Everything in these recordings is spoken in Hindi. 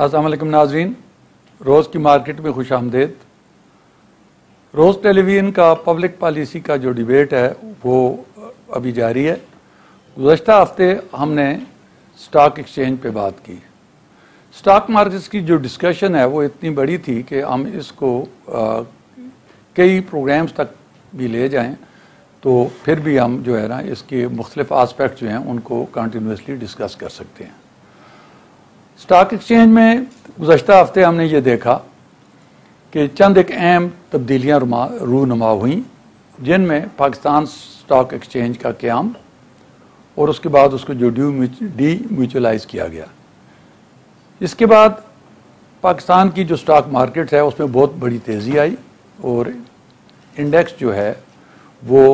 अस्सलाम वालेकुम नाज़रीन, रोज़ की मार्केट में खुश आमदेद। रोज़ टेलीविज़न का पब्लिक पॉलिसी का जो डिबेट है वो अभी जारी है। गुज़श्ता हफ्ते हमने स्टॉक एक्सचेंज पे बात की। स्टॉक मार्केट्स की जो डिस्कशन है वो इतनी बड़ी थी कि हम इसको कई प्रोग्राम्स तक भी ले जाएं तो फिर भी हम जो है ना इसके मुख्तलिफ आस्पेक्ट जो हैं उनको कंटिन्यूसली डिस्कस कर सकते हैं। स्टॉक एक्सचेंज में गुज़श्ता हफ्ते हमने ये देखा कि चंद एक अहम तब्दीलियाँ रूनुमा हुई, जिनमें पाकिस्तान स्टॉक एक्सचेंज का क़याम और उसके बाद उसको जो डी म्यूचुअलाइज किया गया। इसके बाद पाकिस्तान की जो स्टॉक मार्केट है उसमें बहुत बड़ी तेज़ी आई और इंडेक्स जो है वो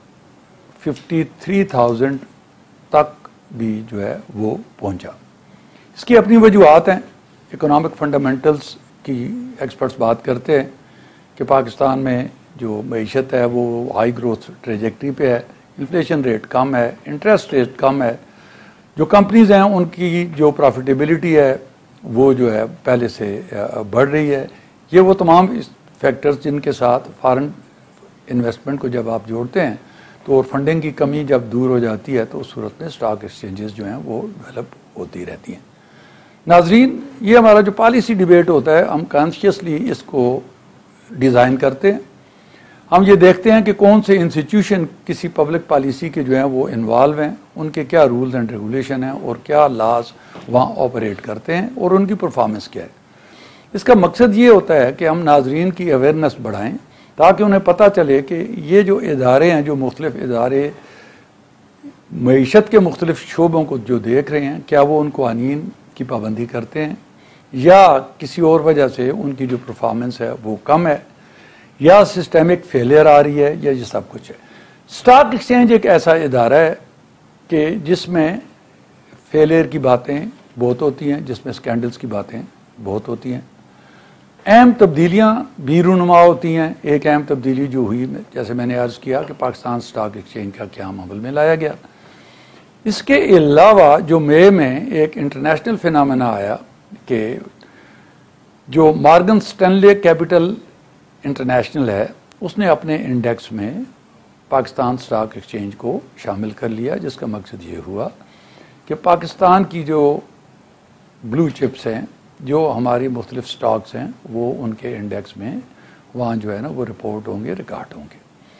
53,000 तक भी जो है वो पहुंचा। इसकी अपनी वजूहत हैं। इकोनॉमिक फंडामेंटल्स की एक्सपर्ट्स बात करते हैं कि पाकिस्तान में जो मईशत है वो हाई ग्रोथ ट्रेजेक्ट्री पे है, इन्फ्लेशन रेट कम है, इंटरेस्ट रेट कम है, जो कंपनीज हैं उनकी जो प्रॉफिटेबिलिटी है वो जो है पहले से बढ़ रही है। ये वो तमाम फैक्टर्स जिनके साथ फॉरेन इन्वेस्टमेंट को जब आप जोड़ते हैं तो और फंडिंग की कमी जब दूर हो जाती है तो उस सूरत में स्टॉक एक्सचेंजेस जो हैं वो डेवलप होती रहती हैं। नाजरीन, ये हमारा जो पॉलिसी डिबेट होता है हम कॉन्शियसली इसको डिज़ाइन करते हैं। हम ये देखते हैं कि कौन से इंस्टीट्यूशन किसी पब्लिक पॉलिसी के जो हैं वो इन्वॉल्व हैं, उनके क्या रूल्स एंड रेगुलेशन हैं और क्या लॉज वहाँ ऑपरेट करते हैं और उनकी परफॉर्मेंस क्या है। इसका मकसद ये होता है कि हम नाजरीन की अवेयरनेस बढ़ाएं ताकि उन्हें पता चले कि ये जो इदारे हैं, जो मुख्तलिफ इदारे मईशत के मुख्तलिफ शोबों को जो देख रहे हैं, क्या वो उन कवानीन की पाबंदी करते हैं या किसी और वजह से उनकी जो परफॉर्मेंस है वो कम है या सिस्टेमिक फेलियर आ रही है या ये सब कुछ है। स्टॉक एक्सचेंज एक ऐसा इदारा है कि जिसमें फेलियर की बातें बहुत होती हैं, जिसमें स्कैंडल्स की बातें बहुत होती हैं, अहम तब्दीलियाँ भी रूनुमा होती हैं। एक अहम तब्दीली जो हुई, जैसे मैंने अर्ज़ किया कि पाकिस्तान स्टॉक एक्सचेंज का क़याम अमल में लाया गया। इसके अलावा जो मई में एक इंटरनेशनल फिनोमेना आया कि जो मॉर्गन स्टैनले कैपिटल इंटरनेशनल है उसने अपने इंडेक्स में पाकिस्तान स्टॉक एक्सचेंज को शामिल कर लिया, जिसका मकसद ये हुआ कि पाकिस्तान की जो ब्लू चिप्स हैं, जो हमारी मुख्तलिफ स्टॉक्स हैं, वो उनके इंडेक्स में वहाँ जो है ना वो रिपोर्ट होंगे, रिकॉर्ड होंगे।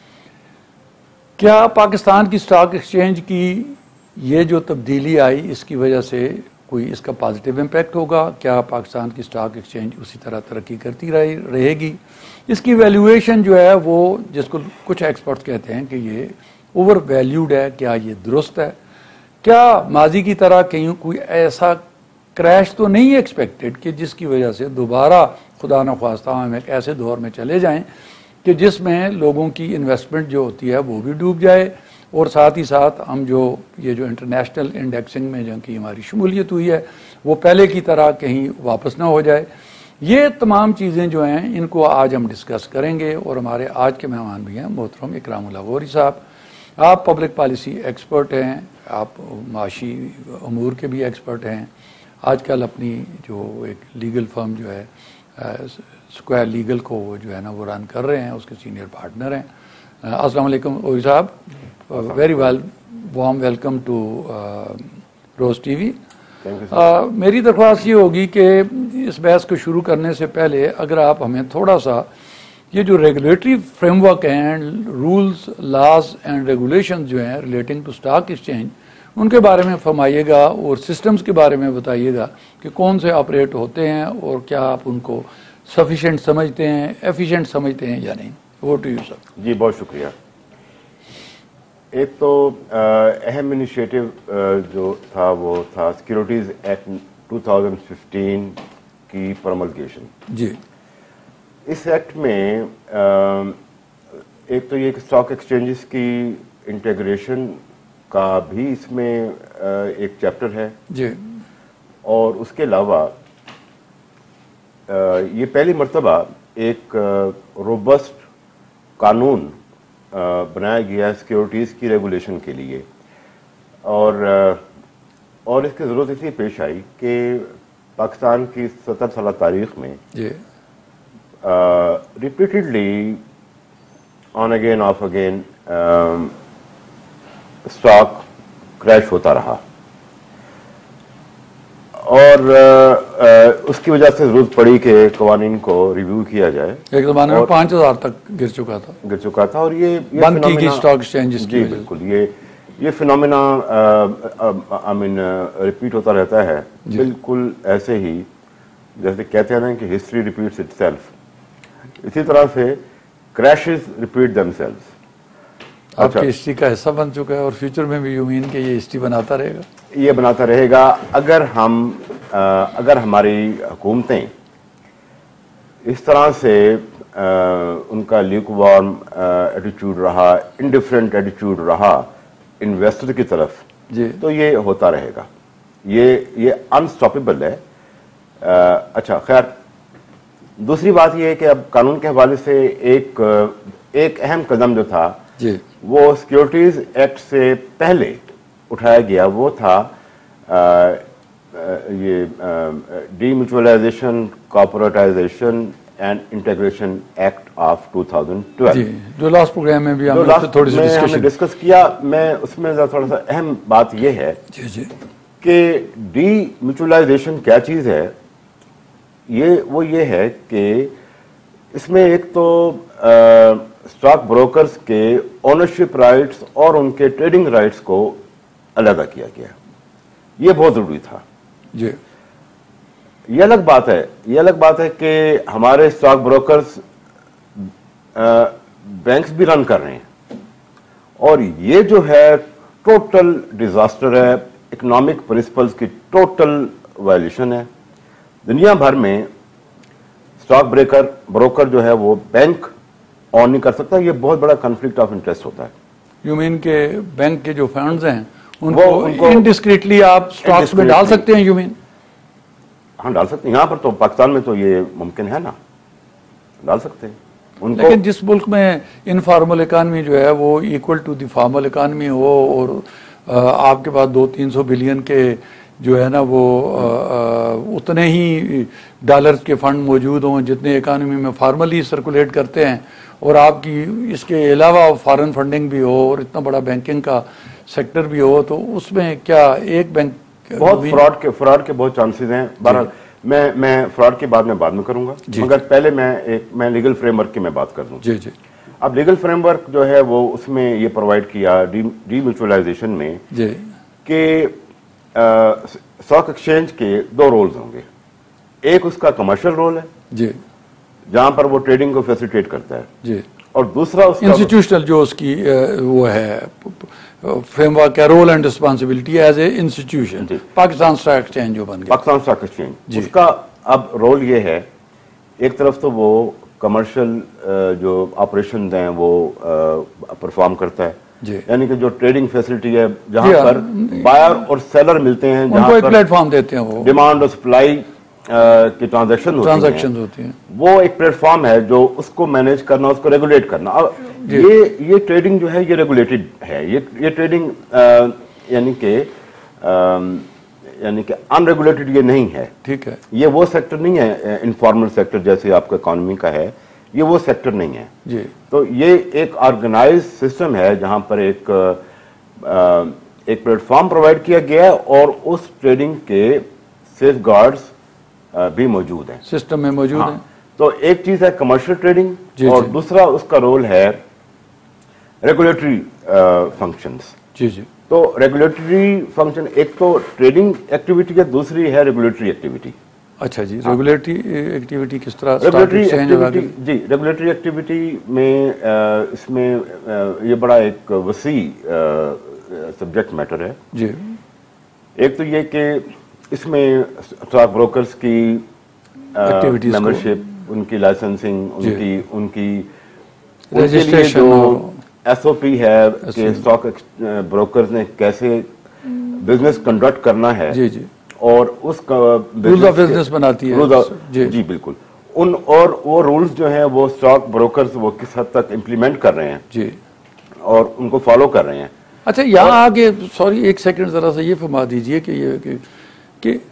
क्या पाकिस्तान की स्टॉक एक्सचेंज की ये जो तब्दीली आई इसकी वजह से कोई इसका पॉजिटिव इम्पैक्ट होगा? क्या पाकिस्तान की स्टॉक एक्सचेंज उसी तरह तरक्की करती रहेगी? इसकी वैल्यूएशन जो है वो, जिसको कुछ एक्सपर्ट्स कहते हैं कि ये ओवर वैल्यूड है, क्या ये दुरुस्त है? क्या माजी की तरह कहीं कोई ऐसा क्रैश तो नहीं एक्सपेक्टेड कि जिसकी वजह से दोबारा खुदा न ख्वास्ता हम एक ऐसे दौर में चले जाएं कि जिसमें लोगों की इन्वेस्टमेंट जो होती है वो भी डूब जाए और साथ ही साथ हम जो ये जो इंटरनेशनल इंडेक्सिंग में जो की हमारी शमूलियत हुई है वो पहले की तरह कहीं वापस ना हो जाए। ये तमाम चीज़ें जो हैं इनको आज हम डिस्कस करेंगे और हमारे आज के मेहमान भी हैं मोहतरम इकरामुल्लाह गौरी साहब। आप पब्लिक पॉलिसी एक्सपर्ट हैं, आप माशी अमूर के भी एक्सपर्ट हैं। आजकल अपनी जो एक लीगल फर्म जो है स्क्वायर लीगल को वो जो है ना वो रन कर रहे हैं, उसके सीनियर पार्टनर हैं। अस्सलाम वालेकुम गौरी साहब, very warm welcome to Roze TV. मेरी दरख्वास्त ये होगी कि इस बहस को शुरू करने से पहले अगर आप हमें थोड़ा सा ये जो रेगुलेटरी फ्रेमवर्क हैं, रूल्स, लॉज एंड रेगुलेशन जो हैं रिलेटिंग टू स्टॉक एक्सचेंज, उनके बारे में फरमाइएगा और सिस्टम्स के बारे में बताइएगा कि कौन से ऑपरेट होते हैं और क्या आप उनको सफिशिएंट समझते हैं, एफिशिएंट समझते हैं या नहीं। वो टू यू सर। जी बहुत शुक्रिया। एक तो अहम इनिशिएटिव जो था वो था सिक्योरिटीज़ एक्ट 2015 की प्रोमलगेशन। जी, इस एक्ट में एक तो ये स्टॉक एक्सचेंजेस की इंटीग्रेशन का भी इसमें एक चैप्टर है जी, और उसके अलावा ये पहली मर्तबा एक रोबस्ट कानून बनाया गया सिक्योरिटीज़ की रेगुलेशन के लिए। और इसकी ज़रूरत इसलिए पेश आई कि पाकिस्तान की 70 साल तारीख में repeatedly on again off again stock crash होता रहा और उसकी वजह से जरूरत पड़ी कि कवानीन को रिव्यू किया जाए। एक जमाने में 5000 तक गिर चुका था और ये बंद की गई स्टॉक एक्सचेंज की। बिल्कुल, ये फिनोमेना आई मीन रिपीट होता रहता है, बिल्कुल ऐसे ही जैसे कहते हैं ना कि हिस्ट्री रिपीट्स इटसेल्फ, इसी तरह से क्रैशेस रिपीट देमसेल्व्स। आपकी हिस्ट्री का हिस्सा बन चुका है और फ्यूचर में भी यूमीन के ये हिस्ट्री बनाता रहेगा। ये बनाता रहेगा अगर हमारी हुकूमतें इस तरह से उनका ल्यूकवार्म एटीट्यूड रहा, इंडिफरेंट एटीट्यूड रहा इन्वेस्टर की तरफ जी, तो ये होता रहेगा, ये अनस्टॉपेबल है। अच्छा, खैर दूसरी बात ये है कि अब कानून के हवाले से एक अहम कदम जो था जी, वो सिक्योरिटीज एक्ट से पहले उठाया गया, वो था ये demutualization, corporatization and integration act of 2012 जी, जो लास्ट प्रोग्राम में भी हमने थोड़ी सी डिस्कस किया। मैं उसमें थोड़ा सा अहम बात यह है जी जी कि डीम्यूचुअलाइजेशन क्या चीज है। ये है कि इसमें एक तो स्टॉक ब्रोकर्स के ओनरशिप राइट्स और उनके ट्रेडिंग राइट्स को अलग किया गया, ये बहुत जरूरी था जी। ये अलग बात है कि हमारे स्टॉक ब्रोकर्स बैंक्स भी रन कर रहे हैं और ये जो है टोटल डिजास्टर है, इकोनॉमिक प्रिंसिपल्स की टोटल वायलेशन है। दुनिया भर में स्टॉक ब्रोकर जो है वो बैंक ऑन नहीं कर सकता, ये बहुत बड़ा कॉन्फ्लिक्ट ऑफ इंटरेस्ट होता है। यू मीन के बैंक के जो फंड्स हैं उनको इनडिस्क्रीटली आप स्टॉक्स में डाल सकते हैं? You mean? हाँ, डाल सकते हैं। यहाँ पर तो पाकिस्तान में तो ये मुमकिन है ना, डाल सकते हैं उनको। लेकिन जिस मुल्क में इनफॉर्मल इकानमी जो है वो equal to the formal economy हो और आपके पास 200-300 बिलियन के जो है ना वो उतने ही डॉलर्स के फंड मौजूद हों जितने इकानमी में फॉर्मली सर्कुलेट करते हैं और आपकी इसके अलावा फॉरेन फंडिंग भी हो और इतना बड़ा बैंकिंग का सेक्टर भी हो, तो उसमें क्या एक बैंक बहुत फ्रॉड के बहुत चांसेस हैं। बहरहाल मैं फ्रॉड की बात बाद में करूंगा, मगर पहले मैं लीगल फ्रेमवर्क की मैं बात कर दूं। जी जी। अब लीगल फ्रेमवर्क जो है वो उसमें ये प्रोवाइड किया डीम्यूचुअलाइजेशन में कि स्टॉक एक्सचेंज के 2 रोल्स होंगे। एक उसका कमर्शियल रोल है जी, जहां पर वो ट्रेडिंग को फैसिलिटेट करता है जी, और दूसरा उसका इंस्टीट्यूशनल जो उसकी वो है फ्रेमवर्क है, role and responsibility as a institution. Pakistan stock exchange जो बन गया, पाकिस्तान स्टॉक एक्सचेंज, उसका अब रोल ये है, एक तरफ तो वो कमर्शियल जो ऑपरेशन हैं वो परफॉर्म करता है, यानी कि जो ट्रेडिंग फैसिलिटी है जहां पर बायर और सेलर मिलते हैं, जहां पर प्लेटफॉर्म देते हैं, वो डिमांड और सप्लाई की ट्रांजैक्शन होती हैं, वो एक प्लेटफॉर्म है जो उसको मैनेज करना, उसको रेगुलेट करना। अब ये ट्रेडिंग जो है ये रेगुलेटेड है, ये ट्रेडिंग यानी कि अनरेगुलेटेड ये नहीं है। ठीक है, ये वो सेक्टर नहीं है इनफॉर्मल सेक्टर जैसे आपका इकोनॉमी का है, ये वो सेक्टर नहीं है जी। तो ये एक ऑर्गेनाइज सिस्टम है जहां पर एक प्लेटफॉर्म प्रोवाइड किया गया है और उस ट्रेडिंग के सेफगार्ड्स भी मौजूद हैं, सिस्टम में मौजूद हैं। तो एक चीज है कमर्शियल ट्रेडिंग और दूसरा उसका रोल है रेगुलेटरी फंक्शंस। जी जी। तो रेगुलेटरी फंक्शन एक तो ट्रेडिंग एक्टिविटी है, दूसरी है रेगुलेटरी एक्टिविटी। अच्छा जी, रेगुलेटरी एक्टिविटी किस तरह? रेगुलेटरी एक्टिविटी में इसमें ये बड़ा एक वसी सब्जेक्ट मैटर है जी। एक तो ये कि इसमें स्टॉक ब्रोकर्स की मेंबरशिप, उनकी लाइसेंसिंग, उनकी रजिस्ट्रेशन, जो एसओपी है कि स्टॉक ब्रोकर्स ने कैसे बिजनेस कंडक्ट करना है जी जी, और उसका रूल्स ऑफ बिजनेस बनाती है जी बिल्कुल। और वो रूल्स जो हैं वो स्टॉक ब्रोकर्स वो किस हद तक इम्प्लीमेंट कर रहे हैं जी और उनको फॉलो कर रहे हैं। अच्छा, यहाँ आगे सॉरी एक सेकंड जरा सा ये फरमा दीजिए कि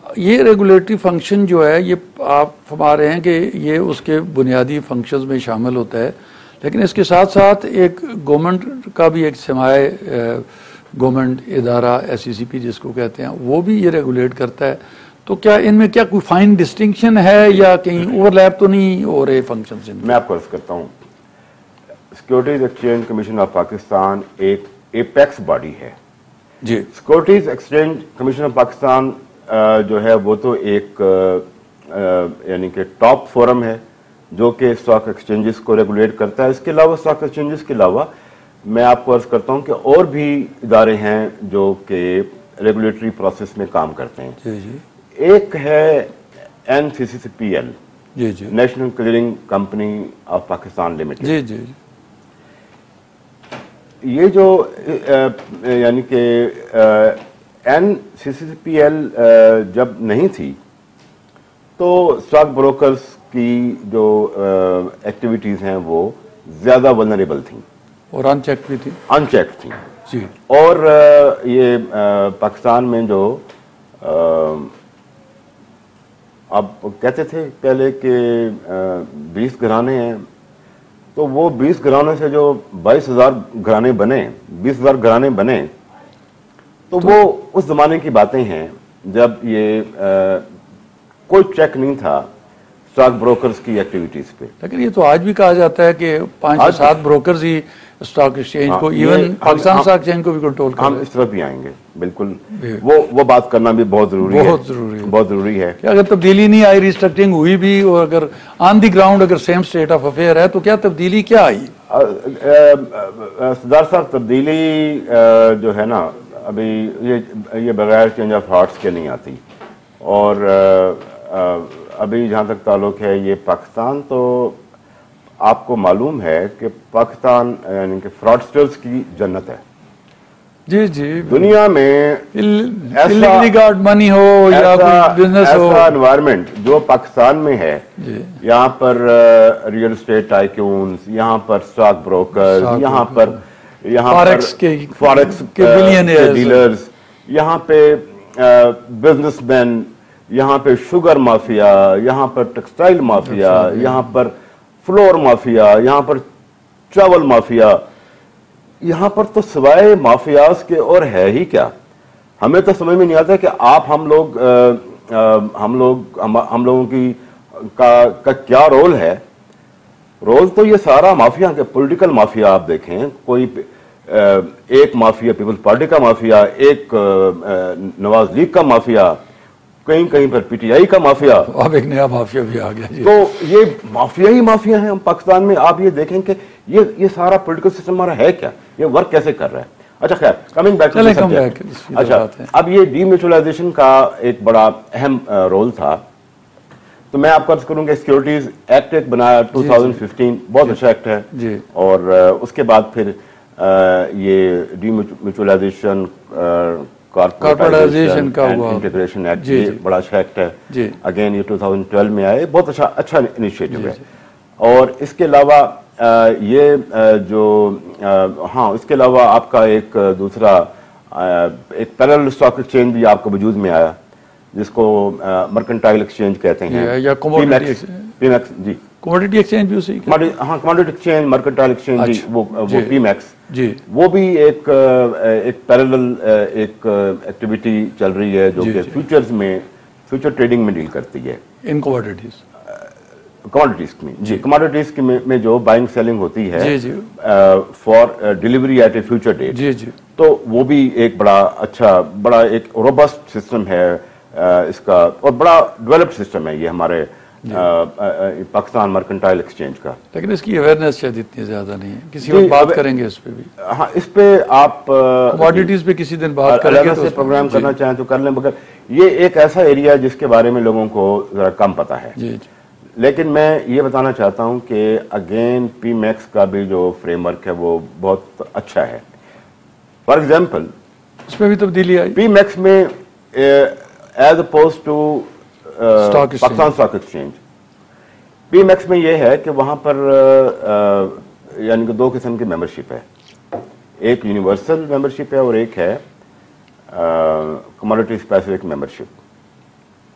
ये रेगुलेटरी फंक्शन जो है ये आप फरमा रहे हैं कि ये उसके बुनियादी फंक्शंस में शामिल होता है, लेकिन इसके साथ साथ एक गवर्नमेंट का भी एक समाए गवर्नमेंट इदारा SECP जिसको कहते हैं वो भी ये रेगुलेट करता है। तो क्या इनमें क्या कोई फाइन डिस्टिंक्शन है या कहीं ओवरलैप तो नहीं हो रहे फंक्शंस इनमें? मैं आपको अर्ज करता हूँ, securities exchange commission of Pakistan एक एपेक्स बॉडी है जी। Securities exchange commission of Pakistan जो है वो तो एक यानी कि टॉप फोरम है जो कि स्टॉक एक्सचेंजेस को रेगुलेट करता है। इसके अलावा स्टॉक एक्सचेंजेस के अलावा मैं आपको अर्ज करता हूं कि और भी इदारे हैं जो कि रेगुलेटरी प्रोसेस में काम करते हैं। जी जी। एक है NCCPL, जी जी, national clearing company of Pakistan limited. जी जी। ये जो यानी कि NCCPL जब नहीं थी तो स्टॉक ब्रोकर्स की जो एक्टिविटीज हैं वो ज्यादा वल्नरेबल थी और अनचेक भी थी, अनचेक थी जी। और ये पाकिस्तान में जो अब कहते थे पहले कि 20 घराने हैं, तो वो 20 घराने से जो 22,000 घराने बने, 20,000 घराने बने, तो वो उस जमाने की बातें हैं जब ये कोई चेक नहीं था स्टॉक ब्रोकर्स की एक्टिविटीज पे। लेकिन ये तो आज भी कहा जाता है कि 5 से 7 ब्रोकर्स ही स्टॉक एक्सचेंज को, इवन पाकिस्तान स्टॉक एक्सचेंज को भी कंट्रोल कर। हम इस तरफ भी आएंगे, बिल्कुल वो बात करना भी बहुत जरूरी है, बहुत जरूरी है कि अगर तब्दीली नहीं आई, रिस्ट्रक्चरिंग हुई भी, और अगर ऑन द ग्राउंड अगर सेम स्टेट ऑफ अफेयर है तो क्या तब्दीली क्या आई? सरदार साहब, तब्दीली जो है ना अभी ये बगैर चेंज ऑफ हार्ट्स के नहीं आती। और अभी जहाँ तक ताल्लुक है ये पाकिस्तान, तो आपको मालूम है कि पाकिस्तान यानी कि फ्रॉडस्टर्स की जन्नत है। जी जी। दुनिया में ऐसा मनी हो या कोई बिजनेस हो, ऐसा एनवायरनमेंट जो पाकिस्तान में है, यहाँ पर रियल एस्टेट टाइकून्स, यहाँ पर स्टॉक ब्रोकर्स, यहाँ पर फॉरेक्स के डीलर्स, यहाँ पे बिजनेसमैन, यहाँ पे शुगर माफिया, यहाँ पर टेक्सटाइल माफिया, यहाँ पर फ्लोर माफिया, यहाँ पर चावल माफिया, यहाँ पर तो सिवाय माफियाज के और है ही क्या। हमें तो समझ में नहीं आता कि आप हम लोगों की का क्या रोल है। रोल तो ये सारा माफिया के, पॉलिटिकल माफिया आप देखें, कोई एक माफिया पीपल्स पार्टी का माफिया, एक नवाज लीग का माफिया, कहीं कहीं पर PTI का माफिया, अब एक नया माफिया भी आ गया जी। तो ये माफिया ही माफिया है हम पाकिस्तान में। आप ये देखें कि ये सारा पॉलिटिकल सिस्टम हमारा है क्या, ये वर्क कैसे कर रहा है। अच्छा खैर, कमिंग बैक टू सब्जेक्ट। अच्छा, अब ये डीम्यूचुअलाइजेशन का एक बड़ा अहम रोल था, तो मैं आपको अर्ज करूंगा सिक्योरिटीज एक्ट एक बनाया 2015, बहुत अच्छा एक्ट है जी। और उसके बाद फिर ये डीम्यूचुअलाइजेशन कॉर्पोरेटाइजेशन का इंटीग्रेशन एक्ट, ये बड़ा अच्छा एक्ट है। अगेन ये 2012 में आए, बहुत अच्छा इनिशिएटिव है। और इसके अलावा ये जो हाँ, इसके अलावा आपका एक दूसरा एक पैरेलल स्टॉक एक्सचेंज भी आपको वजूद में आया, जिसको मर्केंटाइल एक्सचेंज कहते हैं, या पीमैक्स जी। कमोडिटी एक्सचेंज भी उसी, हाँ, कमोडिटी एक्सचेंज, मर्केंटाइल एक्सचेंज जी, वो पीमैक्स जी, वो भी एक पैरेलल एक एक्टिविटी चल रही है जो कि फ्यूचर्स में, फ्यूचर ट्रेडिंग में डील करती है, इन कमोडिटीज में जी। कमोडिटीज में जो बाइंग सेलिंग होती है for delivery at a future date जी जी, तो वो भी एक बड़ा एक रोबस्ट सिस्टम है इसका, और बड़ा डेवलप्ड सिस्टम है ये हमारे पाकिस्तान मर्केंटाइल एक्सचेंज का। लेकिन इसकी अवेयरनेस शायद इतनी ज्यादा नहीं है। किसी वक्त बात करेंगे इस पे भी। हाँ, इस पे आप कमोडिटीज पे किसी दिन बात करेंगे, तो प्रोग्राम करना चाहें तो कर लें, मगर ये एक ऐसा एरिया है जिसके बारे में लोगों को जरा कम पता है जी जी। लेकिन मैं ये बताना चाहता हूं कि अगेन पीमैक्स का भी जो फ्रेमवर्क है वो बहुत अच्छा है। फॉर एग्जाम्पल, उसमें भी तब्दीली आई पीमैक्स में as opposed to Pakistan stock exchange. PMEX में यह है कि वहां पर यानी कि 2 किस्म की मेंबरशिप है, एक यूनिवर्सल मेंबरशिप है और एक है कमोडिटी स्पेसिफिक मेंबरशिप।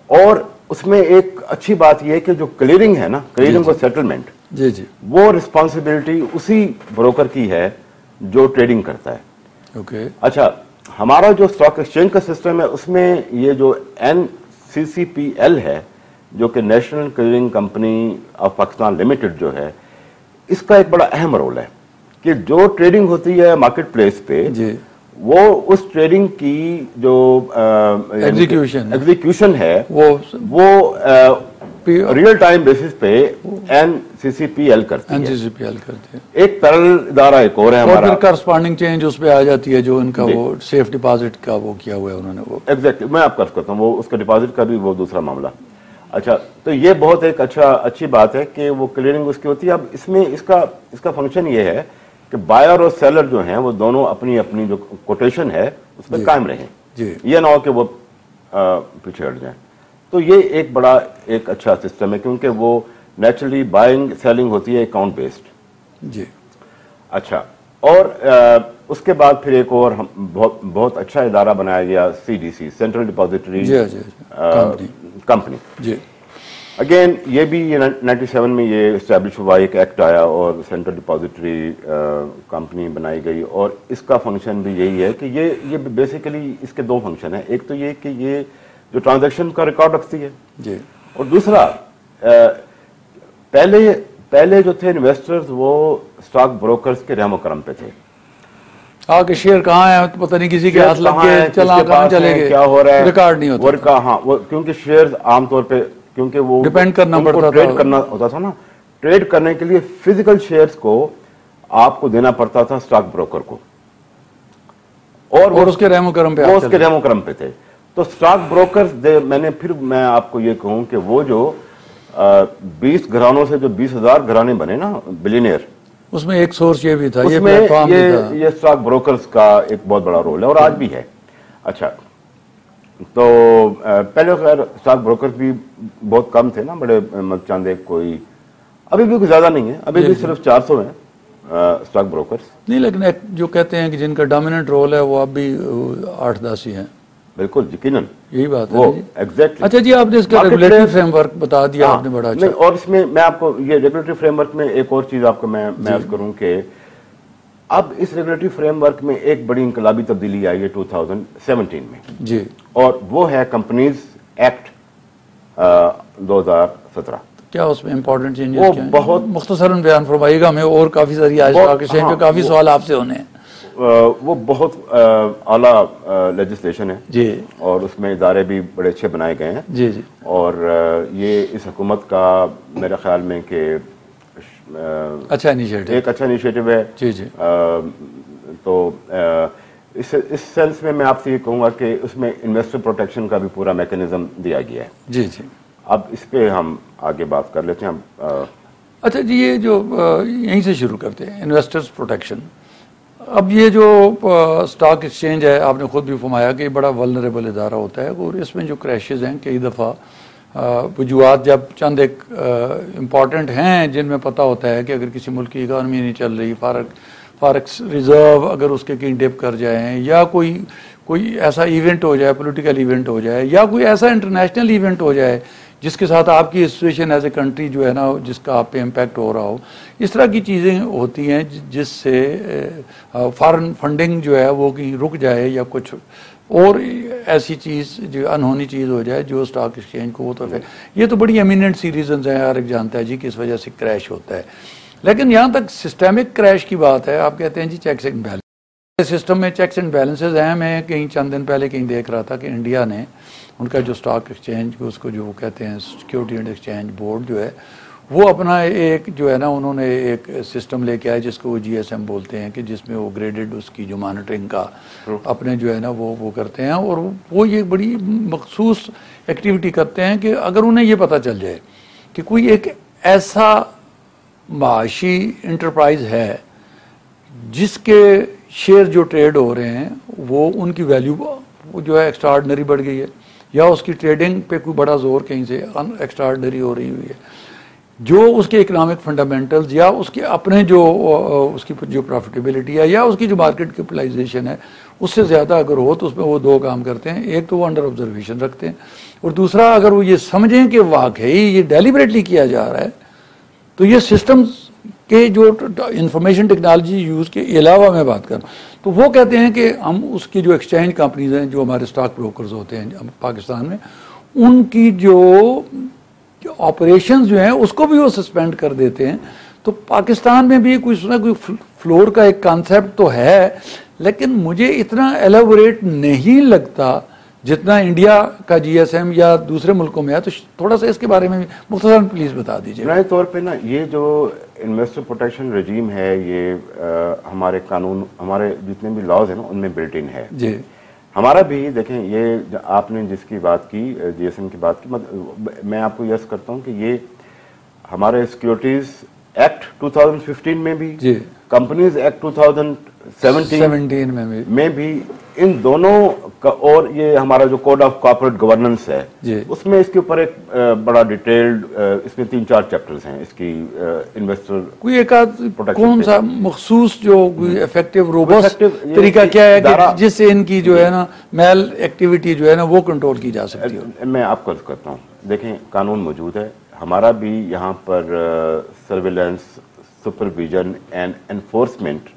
और उसमें एक अच्छी बात यह है कि जो क्लियरिंग है ना, क्लियरिंग और सेटलमेंट, जी जी, वो रिस्पॉन्सिबिलिटी उसी ब्रोकर की है जो ट्रेडिंग करता है। ओके। अच्छा, हमारा जो स्टॉक एक्सचेंज का सिस्टम है उसमें ये जो NCCPL है, जो कि national clearing company of Pakistan limited जो है, इसका एक बड़ा अहम रोल है कि जो ट्रेडिंग होती है मार्केट प्लेस पे जी, वो उस ट्रेडिंग की जो एग्जीक्यूशन है वो रियल टाइम बेसिस पे NCCPL करती है। NCCPL करती है। एक पैरेलल इदारा एक और है हमारा, फिर करस्पॉन्डिंग चेंज उस पे आ जाती है जो इनका वो सेफ डिपॉजिट का वो किया हुआ है उन्होंने, वो एग्जैक्टली मैं आपको करता हूँ, वो उसका डिपॉजिट का भी वो दूसरा मामला। अच्छा, तो ये बहुत एक अच्छी बात है कि वो क्लियरिंग उसकी होती है। अब इसमें इसका फंक्शन ये है कि बायर और सेलर जो हैं वो दोनों अपनी अपनी जो कोटेशन है उस पर कायम रहें, ये ना हो कि वो पीछे हट जाए। तो ये एक बड़ा एक अच्छा सिस्टम है क्योंकि वो नेचुरली बाइंग सेलिंग होती है अकाउंट बेस्ड जी। अच्छा, और उसके बाद फिर एक और बहुत अच्छा इदारा बनाया गया, CDC, सेंट्रल डिपॉजिटरी कंपनी जी। अगेन ये भी 97 में ये इस्टेब्लिश हुआ, एक एक्ट आया और सेंट्रल डिपॉजिटरी कंपनी बनाई गई। और इसका फंक्शन भी यही है कि ये बेसिकली इसके दो फंक्शन है। एक तो ये कि ये जो ट्रांजैक्शन का रिकॉर्ड रखती है जी, और दूसरा पहले जो थे इन्वेस्टर्स वो स्टॉक ब्रोकर्स के रहमो करम पे थे। आगे शेयर कहाँ है तो पता नहीं, किसी के हाथ लग के चला कहाँ चले गए, क्या हो रहा है, रिकॉर्ड नहीं होता। हाँ, वो क्योंकि शेयर्स आमतौर पे क्योंकि वो डिपेंड करना पड़ता था, ट्रेड करना होता था ना, ट्रेड करने के लिए फिजिकल शेयर्स को आपको देना पड़ता था स्टॉक ब्रोकर को, और उसके रहमो करम पे थे। तो स्टॉक ब्रोकर्स मैं आपको ये कहूं कि वो जो 20 घरानों से जो 20,000 घराने बने ना बिलियनियर, उसमें एक सोर्स ये भी था, ये स्टॉक ब्रोकर्स का एक बहुत बड़ा रोल है और आज भी है। अच्छा, तो पहले खैर स्टॉक ब्रोकर्स भी बहुत कम थे ना, बड़े चंद एक, कोई अभी भी कुछ ज्यादा नहीं है, अभी भी सिर्फ 400 हैं स्टॉक ब्रोकर्स। नहीं, लेकिन जो कहते हैं कि जिनका डोमिनेंट रोल है वो अब भी 8-10 ही हैं। बिल्कुल, यकीनन यही बात है एग्जैक्टली। अच्छा जी, आपने इसका रेगुलेटरी फ्रेमवर्क बता दिया, आपने बड़ा अच्छा। और इसमें मैं आपको ये रेगुलेटरी फ्रेमवर्क में एक और चीज आपको मैं अर्ज करूं कि अब इस रेगुलेटरी फ्रेमवर्क में एक बड़ी इंकलाबी तब्दीली आई है 2017 में जी, और वो है कंपनीज एक्ट 2017। क्या उसमें इंपॉर्टेंट चेंजेस क्या है? बहुत मुख्तसरन बयान फरमाइएगा हमें, और काफी सारी आज पे काफी सवाल आपसे होने हैं। वो बहुत आला लेजिस्लेशन है जी, और उसमें इदारे भी बड़े अच्छे बनाए गए हैं जी जी। और ये इस हुकूमत का मेरे ख्याल में कि अच्छा इनिशिएटिव, एक अच्छा इनिशिएटिव है जी जी। तो इस सेंस में मैं आपसे ये कहूँगा कि उसमें इन्वेस्टर प्रोटेक्शन का भी पूरा मैकेनिज्म दिया गया है जी जी। अब इस पे हम आगे बात कर लेते हैं। अच्छा जी, ये जो यहीं से शुरू करते हैं, इन्वेस्टर्स प्रोटेक्शन। अब ये जो स्टॉक एक्सचेंज है, आपने खुद भी फरमाया कि बड़ा वल्नरेबल इदारा होता है, और इसमें जो क्रैशेज हैं कई दफ़ा वजूहात जब चंद एक इम्पॉर्टेंट हैं जिनमें पता होता है कि अगर किसी मुल्क की इकानमी नहीं चल रही, फॉरेक्स रिजर्व अगर उसके कहीं डिप कर जाएँ, या कोई ऐसा इवेंट हो जाए, पॉलिटिकल इवेंट हो जाए, या कोई ऐसा इंटरनेशनल इवेंट हो जाए जिसके साथ आपकी सिचुएशन एज ए कंट्री जो है ना, जिसका आप पे इम्पैक्ट हो रहा हो, इस तरह की चीज़ें होती हैं जिससे फॉरेन फंडिंग जो है वो कहीं रुक जाए, या कुछ और ऐसी चीज़ जो अनहोनी चीज़ हो जाए जो स्टॉक एक्सचेंज को वो तो फिर ये तो बड़ी एमिनेंट सी रीजंस हैं, हर एक जानता है जी किस वजह से क्रैश होता है। लेकिन यहाँ तक सिस्टमिक क्रैश की बात है, आप कहते हैं जी चेक्स एंड बैलेंस, सिस्टम में चेक्स एंड बैलेंसेज हैं। मैं कहीं चंद दिन पहले कहीं देख रहा था कि इंडिया ने उनका जो स्टॉक एक्सचेंज उसको जो कहते हैं सिक्योरिटी एंड एक्सचेंज बोर्ड जो है, वो अपना एक जो है ना, उन्होंने एक सिस्टम लेके आया जिसको वो GSM बोलते हैं, कि जिसमें वो ग्रेडेड उसकी जो मॉनिटरिंग का अपने जो है ना वो करते हैं, और वो ये बड़ी मखसूस एक्टिविटी करते हैं कि अगर उन्हें ये पता चल जाए कि कोई एक ऐसा माशी इंटरप्राइज है जिसके शेयर जो ट्रेड हो रहे हैं वो उनकी वैल्यू जो है एक्स्ट्राऑर्डिनरी बढ़ गई है, या उसकी ट्रेडिंग पे कोई बड़ा जोर कहीं से एक्स्ट्राऑर्डिनरी हो रही हुई है, जो उसके इकोनॉमिक फंडामेंटल्स या उसके अपने जो उसकी जो प्रॉफिटेबिलिटी है या उसकी जो मार्केट कैपिटलाइजेशन है उससे ज़्यादा अगर हो तो उसमें वो दो काम करते हैं। एक तो वो अंडर ऑब्जर्वेशन रखते हैं और दूसरा अगर वो ये समझें कि वाकई ये डेलिबरेटली किया जा रहा है तो ये सिस्टम्स के जो इंफॉर्मेशन टेक्नोलॉजी यूज़ के अलावा मैं बात करूँ तो वो कहते हैं कि हम उसकी जो एक्सचेंज कंपनीज हैं जो हमारे स्टॉक ब्रोकर्स होते हैं पाकिस्तान में उनकी जो ऑपरेशंस जो हैं उसको भी वो सस्पेंड कर देते हैं। तो पाकिस्तान में भी कोई सुना कोई फ्लोर का एक कॉन्सेप्ट तो है लेकिन मुझे इतना एलेबोरेट नहीं लगता जितना इंडिया का जीएसएम या दूसरे मुल्कों में है। तो थोड़ा सा इसके बारे में मुख्तसर प्लीज बता दीजिए। नए तौर पे ना ये जो इन्वेस्टर प्रोटेक्शन रजीम है ये हमारे कानून हमारे जितने भी लॉज हैं ना उनमें बिल्ट इन है जी। हमारा भी देखें ये आपने जिसकी बात की जीएसएम की बात की मैं आपको यस करता हूं कि ये हमारे सिक्योरिटीज एक्ट 2015 में भी कंपनीज एक्ट 2017 में भी इन दोनों का और ये हमारा जो कोड ऑफ कॉर्पोरेट गवर्नेंस है उसमें इसके ऊपर एक बड़ा डिटेल्ड इसमें 3-4 चैप्टर्स हैं इसकी इन्वेस्टर कोई एक कौन सा मखसूस जो इफेक्टिव रोबस्ट तरीका क्या है कि जिससे इनकी जो है ना मेल एक्टिविटी जो है ना वो कंट्रोल की जा सकती है। मैं आपको अर्ज करता हूँ देखें कानून मौजूद है हमारा भी यहाँ पर surveillance supervision and enforcement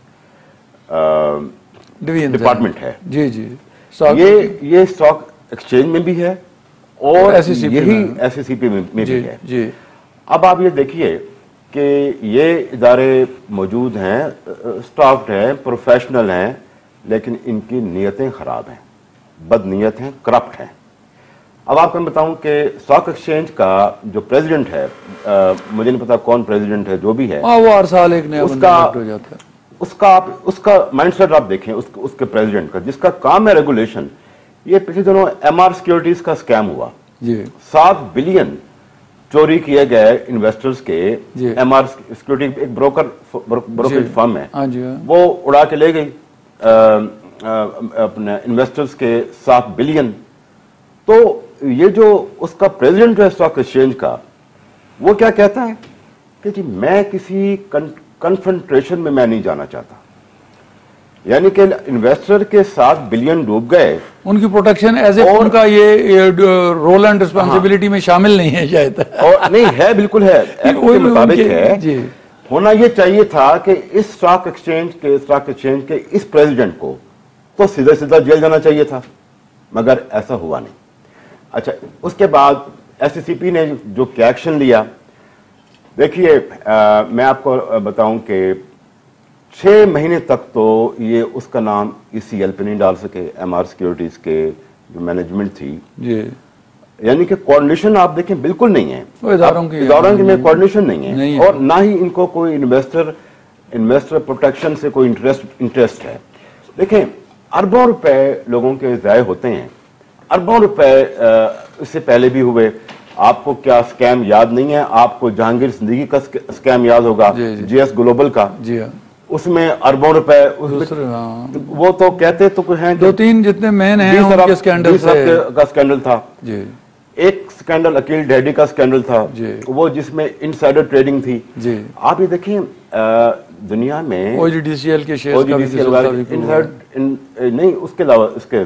department है जी जी। ये स्टॉक एक्सचेंज में भी है और यही एससीसीपी में भी है जी। अब आप ये देखिए कि ये इदारे मौजूद हैं स्टाफ्ड हैं प्रोफेशनल हैं लेकिन इनकी नीयतें खराब हैं बदनीयत हैं करप्ट हैं। अब आपको मैं बताऊं कि स्टॉक एक्सचेंज का जो प्रेसिडेंट है मुझे नहीं पता कौन प्रेसिडेंट है जो भी है वो हर साल एक नया उसका हो जाता है उसका माइंडसेट आप देखें उसके प्रेसिडेंट का जिसका काम है रेगुलेशन। ये पिछले दिनों एमआर सिक्योरिटीज का स्कैम हुआ जी 7 बिलियन चोरी किए गए इन्वेस्टर्स के एमआर सिक्योरिटी एक ब्रोकरेज फर्म है वो उड़ा के ले गई अपने इन्वेस्टर्स के 7 बिलियन। तो ये जो उसका प्रेसिडेंट है स्टॉक एक्सचेंज का वो क्या कहता है कि जी मैं किसी कन्फ्रंट्रेशन में मैं नहीं जाना चाहता यानी कि इन्वेस्टर के 7 बिलियन डूब गए उनकी प्रोटेक्शन एज ए उनका ये रोल एंड रिस्पांसिबिलिटी में शामिल नहीं है शायद और नहीं है बिल्कुल है एक्ट के मुताबिक है होना ये चाहिए था कि इस स्टॉक एक्सचेंज के इस प्रेसिडेंट को तो सीधा सीधा जेल जाना चाहिए था मगर ऐसा हुआ नहीं। अच्छा उसके बाद एससीसीपी ने जो क्या एक्शन लिया देखिए मैं आपको बताऊं कि 6 महीने तक तो ये उसका नाम ईसीएल पे नहीं डाल सके एमआर सिक्योरिटीज के जो मैनेजमेंट थी जी। यानी कि कोऑर्डिनेशन आप देखें बिल्कुल नहीं है इदारों की में कोऑर्डिनेशन नहीं है और ना ही इनको कोई इन्वेस्टर प्रोटेक्शन से कोई इंटरेस्ट है। देखें अरबों रुपए लोगों के ज़ाय होते हैं अरबों रुपए इससे पहले भी हुए। आपको क्या स्कैम याद नहीं है आपको जहांगीर जिंदगी का स्कैम याद होगा जीएस ग्लोबल का जी उसमें अरबों रुपए वो तो कहते तो कोई हैं 2-3 जितने मेन हैं उनके स्कैंडल का स्कैंडल था जी। एक स्कैंडल अकील डैडी का स्कैंडल था वो जिसमें इनसाइडर ट्रेडिंग थी जी। आप ये देखिए दुनिया में ओजीडीसीएल के शेयर्स नहीं उसके अलावा इसके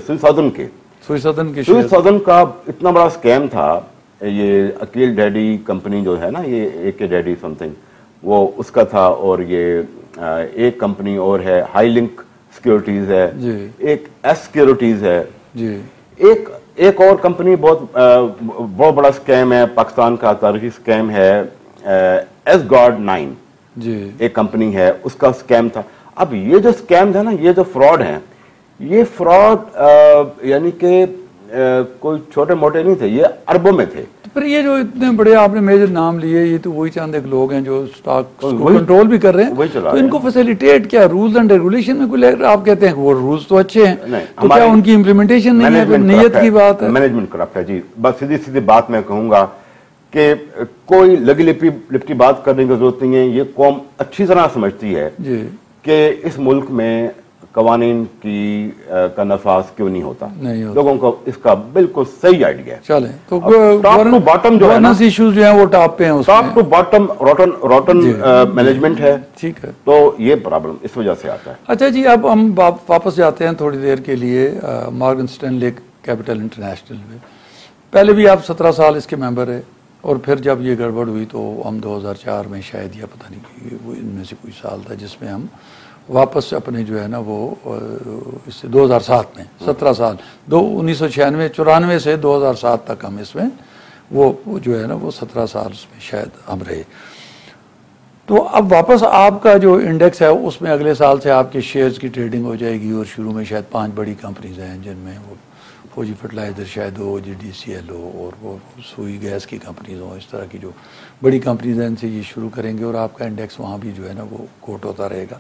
सुई सदन का इतना बड़ा स्कैम था। ये अकील डैडी कंपनी जो है ना ये AK डैडी समथिंग वो उसका था और ये एक कंपनी और है हाई लिंक सिक्योरिटीज है एक एस सिक्योरिटीज है जी। एक और कंपनी बहुत बड़ा स्कैम है पाकिस्तान का तारीखी स्कैम है एस गॉड 9 जी एक कंपनी है उसका स्कैम था। अब ये जो स्कैम था ना ये जो फ्रॉड है ये फ्रॉड यानी कि कोई छोटे मोटे नहीं थे ये अरबों में थे। पर ये जो इतने बड़े आपने मेजर नाम लिए ये तो वही चंद एक लोग हैं जो स्टॉक कंट्रोल भी कर रहे हैं तो इनको फैसिलिटेट क्या रूल्स एंड रेगुलेशन में कोई आप कहते हैं वो रूल्स तो अच्छे हैं तो क्या उनकी इम्प्लीमेंटेशन नहीं है नीयत की बात है मैनेजमेंट करप्ट है जी। बस सीधी बात मैं कहूंगा कि कोई लगी लिपटी बात करने की जरूरत नहीं है। ये कौम अच्छी तरह समझती है कि इस मुल्क में कवानीन का नफाज क्यों नहीं होता? लोगों को इसका बिल्कुल सही आइडिया है। चले तो टॉप टू बॉटम जो है ना, इश्यूज जो है वो टॉप पे हैं, top to bottom rotten management है। ठीक है, तो ये प्रॉब्लम इस वजह से आता है। अच्छा जी, अब हम वापस जाते हैं थोड़ी देर के लिए मॉर्गन स्टैनले कैपिटल इंटरनेशनल में। पहले भी आप 17 साल इसके मेंबर है, और फिर जब ये गड़बड़ हुई तो हम 2004 में शायद, या पता नहीं वो इनमें से कोई साल था जिसमें हम वापस अपने जो है ना वो इससे 2007 में 17 साल 1996-94 से 2007 तक हम इसमें वो जो है ना वो 17 साल उसमें शायद हम रहे। तो अब वापस आपका जो इंडेक्स है उसमें अगले साल से आपके शेयर्स की ट्रेडिंग हो जाएगी, और शुरू में शायद 5 बड़ी कंपनीज हैं जिनमें वो फौजी फर्टिलाइजर शायद हो, GDCL हो, और वो सुई गैस की कंपनीज हो, इस तरह की जो बड़ी कंपनीज हैं इनसे ये शुरू करेंगे, और आपका इंडेक्स वहाँ भी जो है ना वो कोट होता रहेगा।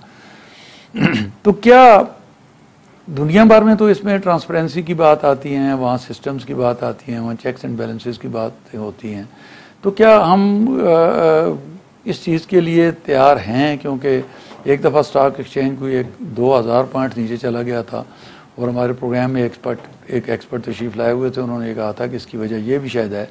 तो क्या दुनिया भर में तो इसमें ट्रांसपेरेंसी की बात आती है, वहाँ सिस्टम्स की बात आती है, वहाँ चेक्स एंड बैलेंसेस की बातें होती हैं, तो क्या हम इस चीज़ के लिए तैयार हैं? क्योंकि एक दफ़ा स्टॉक एक्सचेंज को 2000 पॉइंट नीचे चला गया था, और हमारे प्रोग्राम में एक एक्सपर्ट तशरीफ़ लाए हुए थे, उन्होंने ये कहा था कि इसकी वजह ये भी शायद है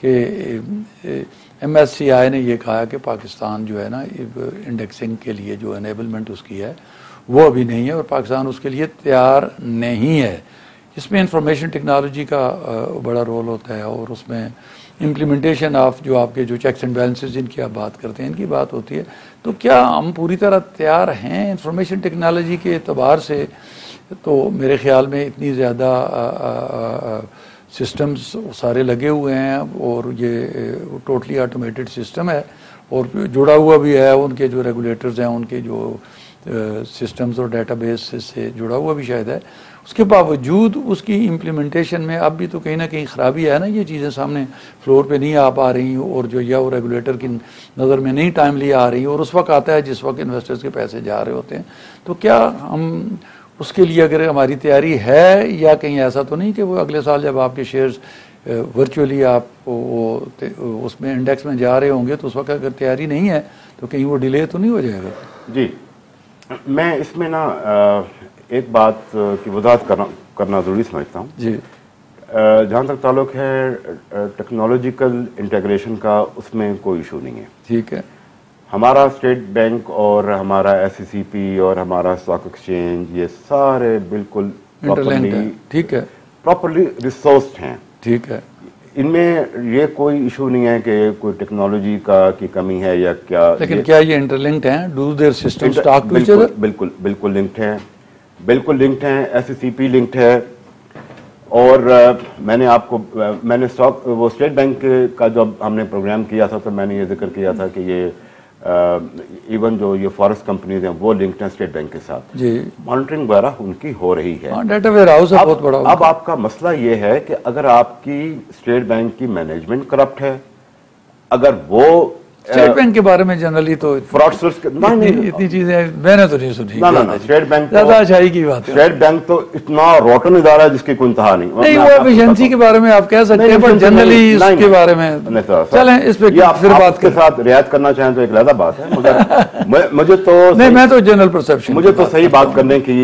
कि MSCI ने ये कहा कि पाकिस्तान जो है ना इंडेक्सिंग के लिए जो एनेबलमेंट उसकी है वो अभी नहीं है, और पाकिस्तान उसके लिए तैयार नहीं है। इसमें इंफॉर्मेशन टेक्नोलॉजी का बड़ा रोल होता है, और उसमें इम्प्लीमेंटेशन ऑफ जो आपके जो चेक्स एंड बैलेंसेस जिनकी आप बात करते हैं इनकी बात होती है। तो क्या हम पूरी तरह तैयार हैं इंफॉर्मेशन टेक्नोलॉजी के एतबार से? तो मेरे ख्याल में इतनी ज़्यादा सिस्टम्स सारे लगे हुए हैं, और ये टोटली ऑटोमेटेड सिस्टम है, और जुड़ा हुआ भी है उनके जो रेगुलेटर्स हैं, उनके जो सिस्टम्स और डेटाबेस से जुड़ा हुआ भी शायद है। उसके बावजूद उसकी इम्प्लीमेंटेशन में अब भी तो कहीं ना कहीं ख़राबी है ना, ये चीज़ें सामने फ्लोर पे नहीं आ पा रही, और जो या वो रेगुलेटर की नज़र में नहीं टाइमली आ रही, और उस वक्त आता है जिस वक्त इन्वेस्टर्स के पैसे जा रहे होते हैं। तो क्या हम उसके लिए अगर हमारी तैयारी है, या कहीं ऐसा तो नहीं कि वो अगले साल जब आपके शेयर्स वर्चुअली आप वो उसमें इंडेक्स में जा रहे होंगे तो उस वक्त अगर तैयारी नहीं है तो कहीं वो डिले तो नहीं हो जाएगा? जी, मैं इसमें ना एक बात की वजाहत करना ज़रूरी समझता हूँ जी। जहाँ तक ताल्लुक है टेक्नोलॉजिकल इंटीग्रेशन का, उसमें कोई इशू नहीं है। ठीक है, हमारा स्टेट बैंक और हमारा SCCP और हमारा स्टॉक एक्सचेंज ये सारे बिल्कुल ठीक है, प्रॉपर्ली रिसोर्स्ड हैं। ठीक है, इनमें ये कोई इशू नहीं है कि कोई टेक्नोलॉजी की कमी है या क्या। लेकिन क्या ये इंटरलिंक्ड हैं? Do their systems talk to each other? बिल्कुल लिंक्ड हैं, बिल्कुल लिंक्ड हैं। SCCP लिंक्ड है, और मैंने वो स्टेट बैंक का जब हमने प्रोग्राम किया था तो मैंने ये जिक्र किया था कि ये इवन जो ये फॉरेस्ट कंपनीज हैं वो लिंक्ड हैं स्टेट बैंक के साथ जी। मॉनिटरिंग वगैरह उनकी हो रही है। डेटा वेयर हाउस है बहुत बड़ा। अब आपका मसला ये है कि अगर आपकी स्टेट बैंक की मैनेजमेंट करप्ट है, अगर वो स्टेट बैंक के बारे में जनरली तो फ्रॉडस्टर्स इतनी चीजें मैंने तो नहीं सुनी। ना स्टेट बैंक ज्यादा अच्छाई की बात है। स्टेट बैंक तो इतना रोटन इदारा है जिसकी कोई इंतहा नहीं। नहीं, वो एफिशिएंसी के बारे में आप कह सकते हैं, पर जनरली इसके बारे में चलें इस पे फिर बात के साथ रियायत करना चाहें तो एक अलग बात है, मगर मुझे तो नहीं, मैं तो जनरल परसेप्शन, मुझे तो सही बात करने की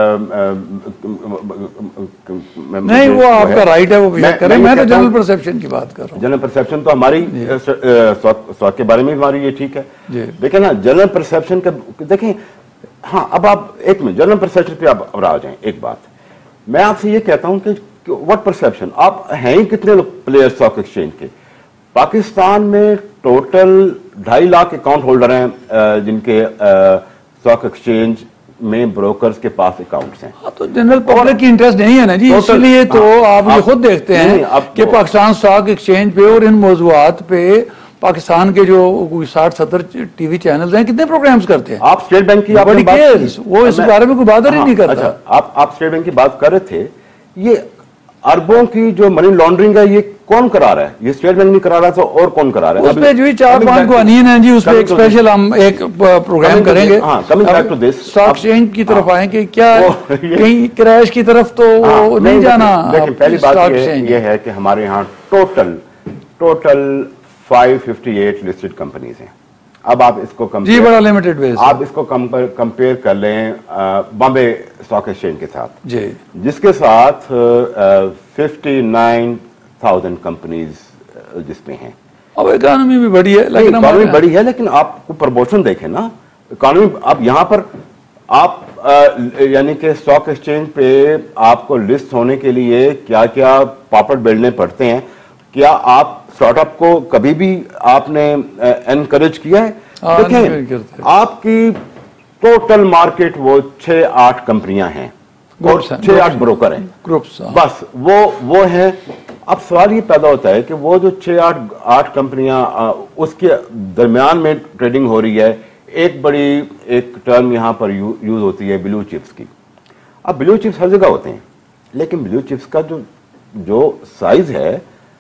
नहीं, वो आपका राइट है, वो करें। मैं तो जनरल परसेप्शन की बात कर रहा हूँ। जनरल परसेप्शन तो हमारी स्वास्थ्य के बारे में हमारी ये ठीक है। देखें ना, जनरल परसेप्शन का देखें। हाँ, अब आप एक मिनट जनरल परसेप्शन पे आप आ जाएं। एक बात मैं आपसे ये कहता हूं कि व्हाट परसेप्शन, आप हैं ही कितने प्लेयर स्टॉक एक्सचेंज के? पाकिस्तान में टोटल 2.5 लाख अकाउंट होल्डर हैं जिनके स्टॉक एक्सचेंज में ब्रोकर्स के पास अकाउंट्स हैं। हाँ, तो जनरल पब्लिक की इंटरेस्ट नहीं है ना जी, इसलिए तो आप ये खुद देखते हैं कि पाकिस्तान स्टॉक एक्सचेंज पे और इन मौजूआत पे पाकिस्तान के जो 60-70 टीवी चैनल्स हैं कितने प्रोग्राम्स करते हैं। आप स्टेट बैंक की वो इस बारे में कोई बात ही नहीं करता। अच्छा, आप स्टेट बैंक की बात कर रहे थे। ये अरबों की जो मनी लॉन्ड्रिंग है ये कौन करा रहा है? ये स्टेट बैंक नहीं करा रहा तो और कौन करा रहा है? उस पे जो 4-5 कवानीन है जी, उस पे एक स्पेशल हम एक प्रोग्राम करेंगे। Coming back to this, stock exchange की तरफ आए कि क्या कहीं क्रैश की तरफ तो नहीं जाना। देखिए, पहली बात ये है कि हमारे यहाँ टोटल 558 लिस्टेड कंपनीज हैं। अब आप इसको जी बड़ा लिमिटेड बेस, आप इसको कंपेयर कर लें बॉम्बे स्टॉक एक्सचेंज के साथ जी, जिसके साथ 59,000 कंपनीज जिसमें हैं। अब इकोनॉमी भी बड़ी है, लेकिन इकोनॉमी बड़ी है, लेकिन आपको प्रपोर्शन देखें ना इकोनॉमी। अब यहाँ पर आप यानी कि स्टॉक एक्सचेंज पे आपको लिस्ट होने के लिए क्या क्या पापड़ बेलने पड़ते हैं। क्या आप स्टार्टअप को कभी भी आपने एनकरेज किया है? देखें आपकी टोटल मार्केट वो 6-8 कंपनियां हैं, 6-8 ब्रोकर हैं, ग्रुप्स, बस वो है। अब सवाल ये पैदा होता है कि वो जो 6-8 कंपनियां उसके दरमियान में ट्रेडिंग हो रही है। एक टर्म यहां पर यूज होती है ब्लू चिप्स की। अब ब्लू चिप्स हर जगह होते हैं, लेकिन ब्लू चिप्स का जो साइज है,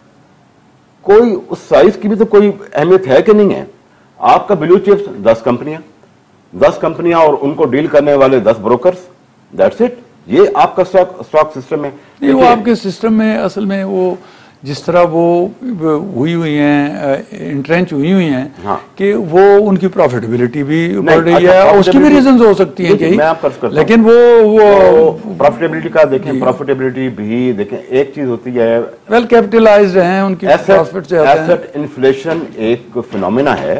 कोई उस साइज की भी तो कोई अहमियत है कि नहीं है। आपका ब्लू चिप्स 10 कंपनियां और उनको डील करने वाले 10 ब्रोकर्स, दैट्स इट। ये आपका स्टॉक सिस्टम है। ये वो आपके सिस्टम में असल में वो जिस तरह वो हुई हैं, इंट्रेंच हुई हैं, हाँ, कि वो उनकी प्रॉफिटेबिलिटी भी बढ़ रही है, और उसकी भी रीजंस हो सकती हैं कि लेकिन वो प्रॉफिटेबिलिटी का देखें, प्रॉफिटेबिलिटी भी देखें। एक चीज होती है वेल कैपिटलाइज्ड हैं, उनकी प्रॉफिट से आते हैं। एसेट इन्फ्लेशन एक फिनोमेना है,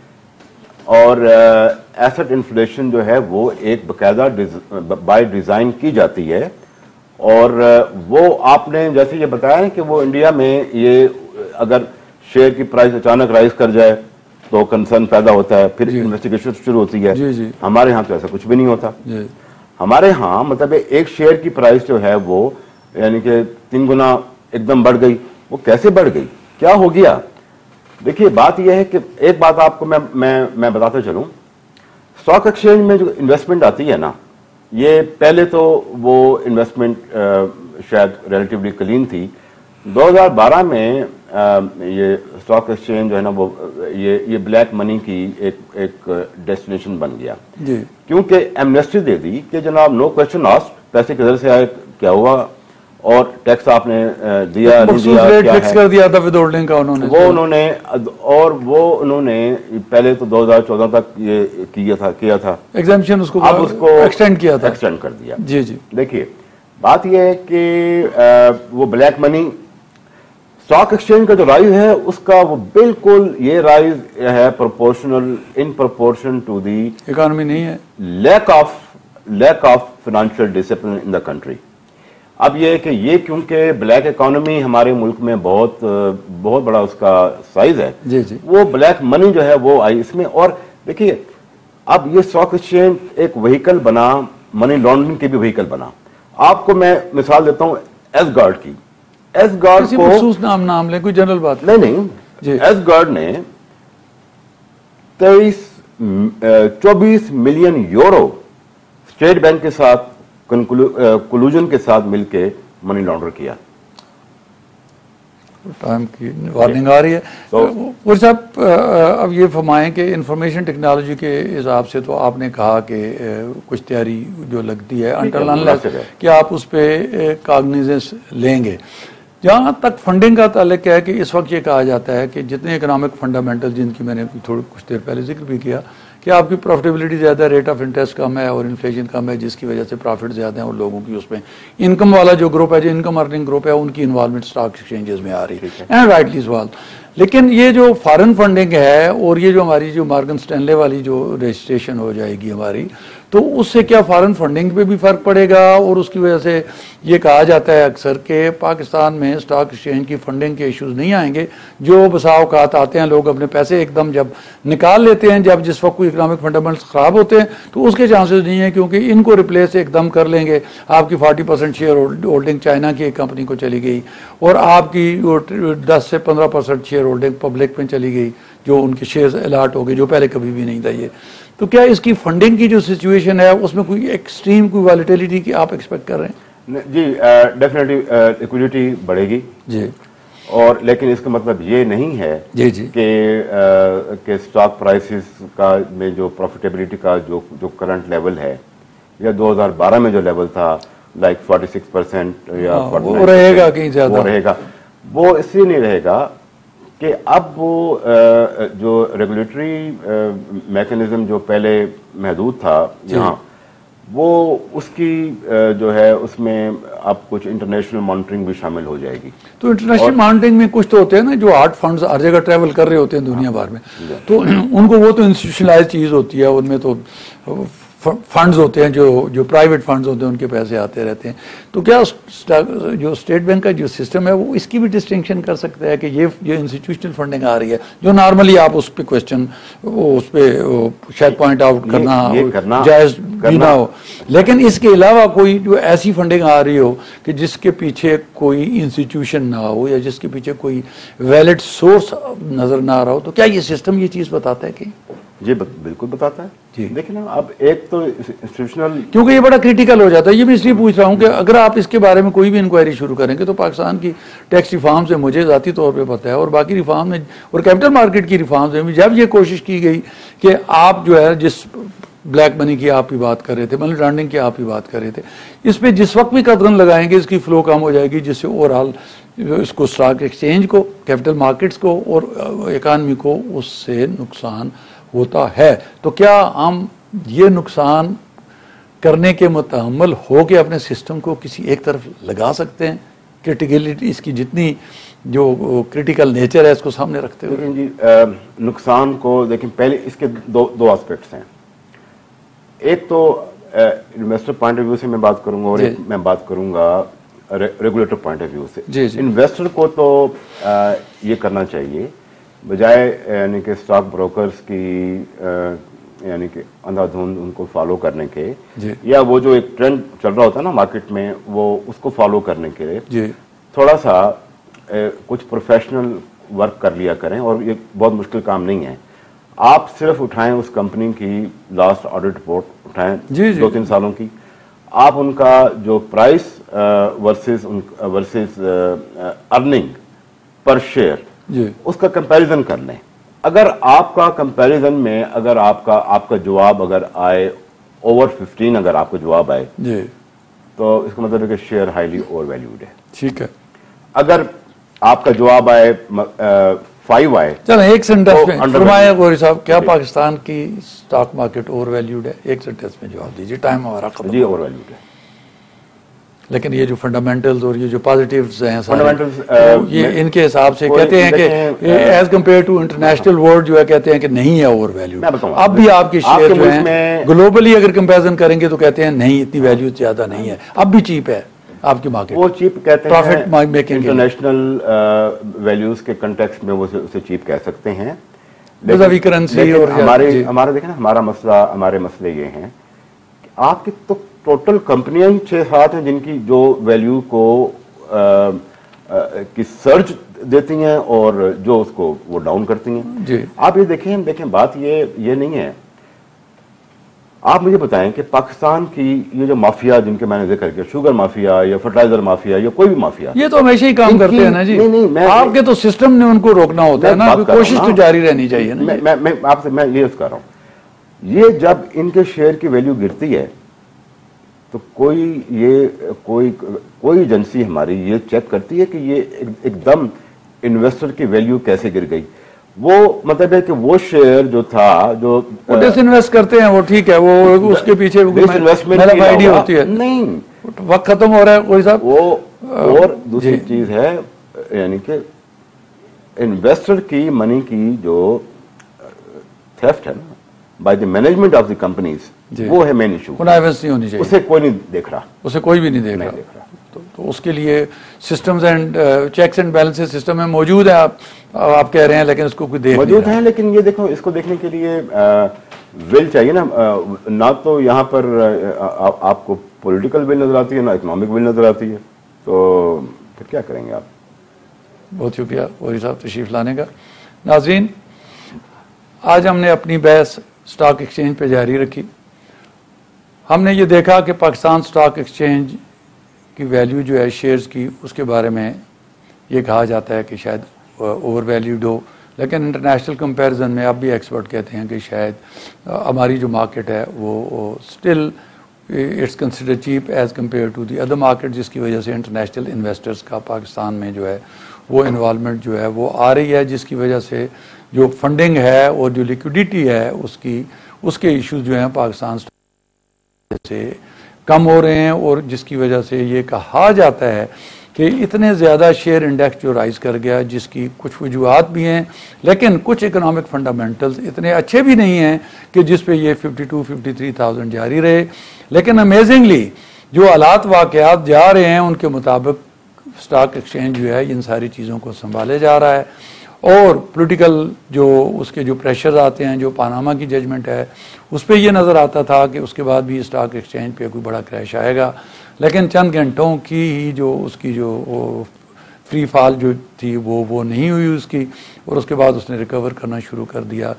और एसेट इन्फ्लेशन जो है वो एक बाकायदा बाय डिजाइन की जाती है। और वो आपने जैसे ये बताया ना कि वो इंडिया में ये अगर शेयर की प्राइस अचानक राइज कर जाए तो कंसर्न पैदा होता है, फिर इन्वेस्टिगेशन शुरू होती है। जी। हमारे यहाँ तो ऐसा कुछ भी नहीं होता। हमारे यहाँ मतलब एक शेयर की प्राइस जो है वो यानी कि 3 गुना एकदम बढ़ गई। वो कैसे बढ़ गई, क्या हो गया? देखिए बात यह है कि एक बात आपको मैं बताते चलूं, स्टॉक एक्सचेंज में जो इन्वेस्टमेंट आती है ना, ये पहले तो वो इन्वेस्टमेंट शायद रिलेटिवली क्लीन थी। 2012 में ये स्टॉक एक्सचेंज जो है ना वो ये ब्लैक मनी की एक डेस्टिनेशन बन गया, क्योंकि एमनेस्टी दे दी कि जनाब नो क्वेश्चन आस्क्ड, पैसे किधर से आए, क्या हुआ, और टैक्स आपने दिया नहीं दिया, क्या फिक्स कर दिया था विदहोल्डिंग का उन्होंने, उन्होंने पहले तो 2014 तक ये किया था एग्जेम्पशन, अब उसको एक्सटेंड कर दिया। जी। देखिए बात यह है कि वो ब्लैक मनी स्टॉक एक्सचेंज का जो राइज है उसका वो बिल्कुल ये राइज है proportional in proportion to the economy नहीं है, lack of financial discipline in the country. अब ये कि ये क्योंकि ब्लैक इकोनॉमी हमारे मुल्क में बहुत बड़ा उसका साइज है, जी। वो ब्लैक मनी जो है वो आई इसमें। और देखिए अब ये स्टॉक एक्सचेंज एक व्हीकल बना, मनी लॉन्ड्रिंग की भी व्हीकल बना। आपको मैं मिसाल देता हूं एसगार्ड की। एसगार्ड को नाम ले, कोई जनरल बात नहीं। एसगार्ड ने 24 मिलियन यूरो स्टेट बैंक के साथ कोलूजन के साथ मिलके मनी लॉन्डर किया। टाइम की वार्निंग आ रही है। तो साहब अब ये फरमाएं कि इंफॉर्मेशन टेक्नोलॉजी के हिसाब से तो आपने कहा कि कुछ तैयारी जो लगती है अंटिल अनलेस कि आप उस पर कॉग्निजेंस लेंगे। जहाँ तक फंडिंग का ताल्लुक है कि इस वक्त ये कहा जाता है कि जितने इकोनॉमिक फंडामेंटल जिनकी मैंने कुछ देर पहले जिक्र भी किया कि आपकी प्रॉफिटेबिलिटी ज़्यादा है, रेट ऑफ इंटरेस्ट कम है और इन्फ्लेशन कम है, जिसकी वजह से प्रॉफिट ज़्यादा है और लोगों की उसमें इनकम वाला जो ग्रुप है, जो इनकम अर्निंग ग्रुप है, उनकी इन्वॉल्वमेंट स्टॉक एक्सचेंजेस में आ रही है, एंड राइटली सवाल। लेकिन ये जो फॉरेन फंडिंग है और ये जो हमारी जो मॉर्गन स्टैनले वाली जो रजिस्ट्रेशन हो जाएगी हमारी, तो उससे क्या फॉरेन फंडिंग पे भी फर्क पड़ेगा? और उसकी वजह से ये कहा जाता है अक्सर कि पाकिस्तान में स्टॉक एक्सचेंज की फंडिंग के इश्यूज नहीं आएंगे। जो बसा औकात आते हैं, लोग अपने पैसे एकदम जब निकाल लेते हैं, जब जिस वक्त कोई इकोनॉमिक फंडामेंटल्स खराब होते हैं, तो उसके चांसेस नहीं है, क्योंकि इनको रिप्लेस एकदम कर लेंगे। आपकी 40% शेयर होल्डिंग चाइना की एक कंपनी को चली गई और आपकी 10 से 15% शेयर होल्डिंग पब्लिक में चली गई, जो उनके शेयर्स अलॉट हो गए, जो पहले कभी भी नहीं था ये। तो क्या इसकी फंडिंग की जो सिचुएशन है उसमें कोई एक्सट्रीम कोई वॉलेटिलिटी की आप एक्सपेक्ट कर रहे हैं? जी डेफिनेटली लिक्विडिटी बढ़ेगी जी, और लेकिन इसका मतलब ये नहीं है जी कि स्टॉक प्राइसेस का में जो प्रॉफिटेबिलिटी का जो करंट लेवल है या 2012 में जो लेवल था लाइक 46% या वो रहेगा कहीं ज्यादा, वो रहेगा। वो इसलिए नहीं रहेगा कि अब वो जो रेगुलेटरी मैकेनिज्म जो पहले महदूद था यहाँ, वो उसकी जो है उसमें अब कुछ इंटरनेशनल मॉनिटरिंग भी शामिल हो जाएगी। तो इंटरनेशनल मॉनिटरिंग में कुछ तो होते हैं ना, जो आर्ट फंड्स हर जगह ट्रैवल कर रहे होते हैं दुनिया भर में, तो उनको वो तो इंस्टीट्यूशनलाइज चीज होती है, उनमें तो फंड्स होते हैं जो प्राइवेट फंड्स होते हैं, उनके पैसे आते रहते हैं। तो क्या जो स्टेट बैंक का जो सिस्टम है वो इसकी भी डिस्टिंक्शन कर सकता है कि ये इंस्टीट्यूशनल फंडिंग आ रही है, जो नॉर्मली आप उस पर क्वेश्चन उस पर शायद पॉइंट आउट करना जायज भी ना हो, लेकिन इसके अलावा कोई जो ऐसी फंडिंग आ रही हो कि जिसके पीछे कोई इंस्टीट्यूशन ना हो या जिसके पीछे कोई वैलिड सोर्स नजर ना आ रहा हो, तो क्या ये सिस्टम ये चीज बताता है कि जी बिल्कुल बताता है जी। देखिए ना, अब एक तो इंस्टीट्यूशनल, क्योंकि ये बड़ा क्रिटिकल हो जाता है, ये भी इसलिए पूछ रहा हूँ कि अगर आप इसके बारे में कोई भी इंक्वायरी शुरू करेंगे तो पाकिस्तान की टैक्स रिफॉर्म से मुझे ज़ाती तौर पे पता है, और बाकी रिफॉर्म में और कैपिटल मार्केट की रिफॉर्म में भी जब ये कोशिश की गई कि आप जो है जिस ब्लैक मनी की आप ही बात कर रहे थे, मनी लॉन्ड्रिंग की आप ही बात कर रहे थे, इस पर जिस वक्त भी कदम लगाएंगे इसकी फ्लो कम हो जाएगी, जिससे ओवरऑल इसको स्टॉक एक्सचेंज को, कैपिटल मार्केट्स को और इकानमी को उससे नुकसान होता है। तो क्या हम ये नुकसान करने के मुतहम्मल हो के अपने सिस्टम को किसी एक तरफ लगा सकते हैं, क्रिटिकलिटी इसकी जितनी जो क्रिटिकल नेचर है इसको सामने रखते हुए? लेकिन जी नुकसान को देखें, पहले इसके दो एस्पेक्ट्स हैं। एक तो इन्वेस्टर पॉइंट ऑफ व्यू से मैं बात करूंगा और एक मैं बात करूंगा रेगुलेटर पॉइंट ऑफ व्यू से। इन्वेस्टर को तो ये करना चाहिए, बजाय यानी कि स्टॉक ब्रोकर्स की यानी कि अंधाधुंध उनको फॉलो करने के, या वो जो एक ट्रेंड चल रहा होता है ना मार्केट में, वो उसको फॉलो करने के लिए थोड़ा सा कुछ प्रोफेशनल वर्क कर लिया करें। और ये बहुत मुश्किल काम नहीं है, आप सिर्फ उठाएं उस कंपनी की लास्ट ऑडिट रिपोर्ट उठाएं 2-3 सालों की, आप उनका जो price versus earning per share उसका कंपैरिजन कर लें। अगर आपका कंपैरिजन में अगर आपका जवाब अगर आए ओवर 15, अगर आपका जवाब आए तो इसका मतलब है कि शेयर हाईली ओवर वैल्यूड है। ठीक है, अगर आपका जवाब आए 5 आए, चलो एक सेंटेंस में फरमाया गौरी साहब, क्या पाकिस्तान की स्टॉक मार्केट ओवर वैल्यूड है? एक सेंटेंस में जवाब दीजिए, टाइम हमारा खत्म। जी ओवर वैल्यूड है, लेकिन ये जो फंडामेंटल्स और ये जो पॉजिटिव्स हैं फंडामेंटल्स, तो ये इनके हिसाब से कहते हैं कि as compare to international world जो है कहते हैं कि नहीं है ओवर वैल्यू। अब भी आपके शेयर जो हैं ग्लोबली अगर कंपैरिजन करेंगे तो कहते हैं नहीं, इतनी वैल्यू ज्यादा नहीं है, अब भी चीप है आपकी मार्केट। वो चीप कहते हैं प्रॉफिट मेकिंग, इंटरनेशनल वैल्यूज के कंटेक्स्ट में वो उसे चीप कह सकते हैं। करेंसी और हमारा देखें ना, हमारे मसले ये हैं कि आपकी तो टोटल कंपनियां 6-7 हैं जिनकी जो वैल्यू को की सर्च देती हैं और जो उसको वो डाउन करती हैं जी। आप ये देखें बात ये नहीं है। आप मुझे बताएं कि पाकिस्तान की ये जो माफिया जिनके मैंने जिक्र किया, शुगर माफिया या फर्टिलाइजर माफिया या कोई भी माफिया, ये तो हमेशा ही काम करते हैं ना जी। नहीं, आपके तो सिस्टम ने उनको रोकना होता है ना, कोशिश तो जारी रहनी चाहिए ना। मैं ये कह रहा हूं, ये जब इनके शेयर की वैल्यू गिरती है तो कोई एजेंसी हमारी ये चेक करती है कि ये एकदम इन्वेस्टर की वैल्यू कैसे गिर गई। वो मतलब है कि वो शेयर जो था जो डिसइन्वेस्ट करते हैं वो ठीक है, वो उसके पीछे इन्वेस्टमेंट आइडिया होती है, नहीं वक्त खत्म हो रहा है कोई साहब। वो और दूसरी चीज है यानी कि इन्वेस्टर की मनी की जो थेफ्ट है ना by the management of the companies, वो है मेन इशू। नहीं होनी चाहिए, उसे कोई नहीं देख रहा, उसे कोई भी नहीं देख रहा। तो उसके लिए systems and checks and balances system में मौजूद है, आप कह रहे हैं, लेकिन उसको कोई देख मौजूद है। लेकिन ये देखो, इसको देखने के लिए विल चाहिए ना तो यहाँ पर आपको पॉलिटिकल विल नजर आती है, ना इकोनॉमिक विल नजर आती है, तो फिर क्या करेंगे आप। बहुत शुक्रिया गौरी साहब तशरीफ लाने का। नाज़रीन, आज हमने अपनी बहस स्टॉक एक्सचेंज पे जारी रखी। हमने ये देखा कि पाकिस्तान स्टॉक एक्सचेंज की वैल्यू जो है शेयर्स की, उसके बारे में ये कहा जाता है कि शायद ओवर वैल्यूड हो, लेकिन इंटरनेशनल कंपैरिजन में अब भी एक्सपर्ट कहते हैं कि शायद हमारी जो मार्केट है वो still it's consider cheap as compare to the other market, जिसकी वजह से इंटरनेशनल इन्वेस्टर्स का पाकिस्तान में जो है वो इन्वॉल्वमेंट जो है वो आ रही है, जिसकी वजह से जो फंडिंग है और जो लिक्विडिटी है उसके इश्यूज जो हैं पाकिस्तान से कम हो रहे हैं, और जिसकी वजह से ये कहा जाता है कि इतने ज़्यादा शेयर इंडेक्स जो राइज कर गया, जिसकी कुछ वजूहत भी हैं, लेकिन कुछ इकोनॉमिक फंडामेंटल्स इतने अच्छे भी नहीं हैं कि जिस पे ये 52-53,000 जारी रहे। लेकिन अमेजिंगली जो हालात वाक़यात जा रहे हैं उनके मुताबिक स्टॉक एक्सचेंज जो है इन सारी चीज़ों को संभाले जा रहा है, और पॉलिटिकल जो उसके जो प्रेशर आते हैं, जो पानामा की जजमेंट है उस पर यह नज़र आता था कि उसके बाद भी स्टॉक एक्सचेंज पे कोई बड़ा क्रैश आएगा, लेकिन चंद घंटों की ही जो उसकी जो फ्री फॉल जो थी वो नहीं हुई उसकी, और उसके बाद उसने रिकवर करना शुरू कर दिया।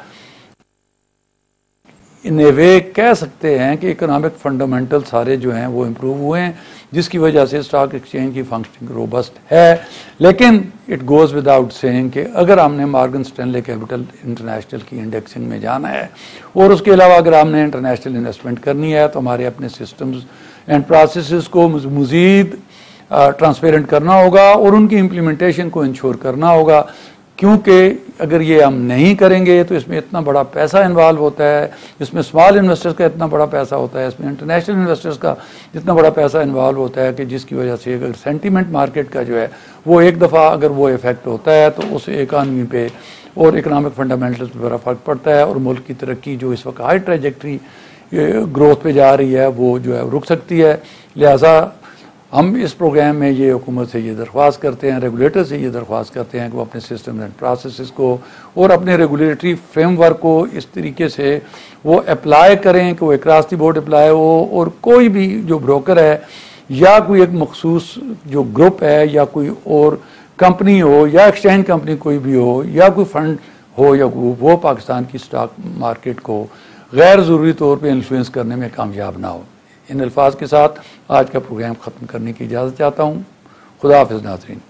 इन ए वे कह सकते हैं कि इकोनॉमिक फंडामेंटल सारे जो हैं वो इम्प्रूव हुए हैं, जिसकी वजह से स्टॉक एक्सचेंज की फंक्शनिंग रोबस्ट है। लेकिन इट गोज़ विदाउट सेइंग कि अगर हमने मॉर्गन स्टैनले कैपिटल इंटरनेशनल की इंडेक्सिंग में जाना है, और उसके अलावा अगर हमने इंटरनेशनल इन्वेस्टमेंट करनी है, तो हमारे अपने सिस्टम्स एंड प्रोसेसेस को मज़ीद ट्रांसपेरेंट करना होगा और उनकी इम्प्लीमेंटेशन को इंश्योर करना होगा, क्योंकि अगर ये हम नहीं करेंगे तो इसमें इतना बड़ा पैसा इन्वॉल्व होता है, इसमें स्मॉल इन्वेस्टर्स का इतना बड़ा पैसा होता है, इसमें इंटरनेशनल इन्वेस्टर्स का इतना बड़ा पैसा इन्वॉल्व होता है कि जिसकी वजह से अगर सेंटीमेंट मार्केट का जो है वो एक दफ़ा अगर वो इफेक्ट होता है तो उस इकानमी पे और इकोनॉमिक फंडामेंटल्स पर बड़ा फ़र्क पड़ता है, और मुल्क की तरक्की जो इस वक्त हाई ट्रेजेक्ट्री ग्रोथ पे जा रही है वो जो है रुक सकती है। लिहाजा हम इस प्रोग्राम में ये हुकूमत से ये दरख्वास्त करते हैं, रेगुलेटर से ये दरख्वास्त करते हैं कि वो अपने सिस्टम एंड प्रोसेसेस को और अपने रेगुलेटरी फ्रेमवर्क को इस तरीके से वो अप्लाई करें कि वो अक्रॉस द बोर्ड अप्लाई हो, और कोई भी जो ब्रोकर है या कोई एक मखसूस जो ग्रुप है या कोई और कंपनी हो या एक्सचेंज कंपनी कोई भी हो या कोई फंड हो या वो पाकिस्तान की स्टॉक मार्केट को गैर ज़रूरी तौर पर इन्फ्लुएंस करने में कामयाब ना हो। इन अल्फाज के साथ आज का प्रोग्राम ख़त्म करने की इजाज़त चाहता हूँ। खुदा हाफ़िज़ नाज़रीन।